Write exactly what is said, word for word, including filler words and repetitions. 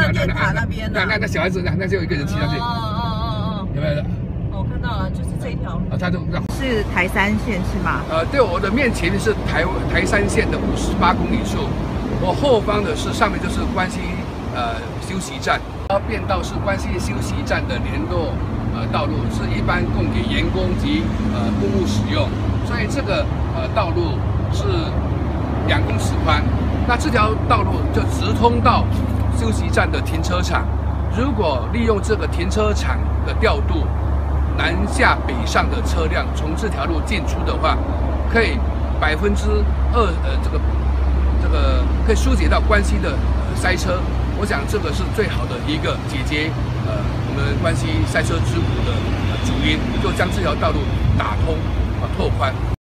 到电塔那边了。 那那那小孩子那那就有一个人骑上去。 哦哦哦哦。 有没有？ 我看到了，就是这一条。 啊，他就让是台三线是吗？ 呃，对，我的面前是台台三线的五十八公里处，我后方的是上面就是关西呃休息站，然后变道是关西休息站的联络呃道路，是一般供给员工及呃公务使用，所以这个呃道路是两公尺宽，那这条道路就直通到休息站的停车场。如果利用这个停车场的调度，南下北上的车辆从这条路进出的话，可以百分之二呃这个这个可以疏解到关西的、呃、塞车。我想这个是最好的一个解决呃我们关西塞车之苦的、呃、主因，就将这条道路打通啊拓宽。